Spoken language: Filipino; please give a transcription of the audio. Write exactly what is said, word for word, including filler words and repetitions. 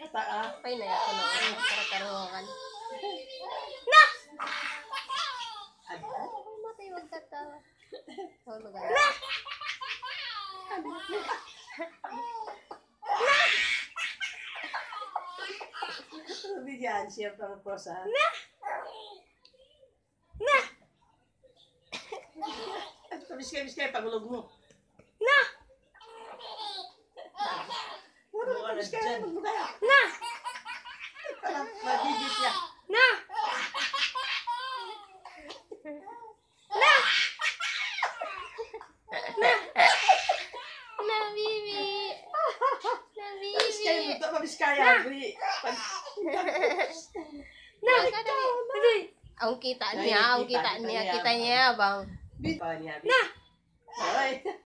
Ta ah. Pay na ako noon. Para karungan. Ad. Ay, matay, wag katawa. Hulog ka Sabi diyan, siya pang prosa. Biskay-biskay, pagulog mo. Na! Puro biskay, pagulog kaya. Na! Parang magigit siya. Na! Na! na, Bibi. Na, Biskay mo, Bibi. ito pa biskaya. Pag... Na! Aday! Ang kita Ay, niya, ang kita, kita kita niya, niya. kita niya, bang. Bit. Pa niya. Na! Ay.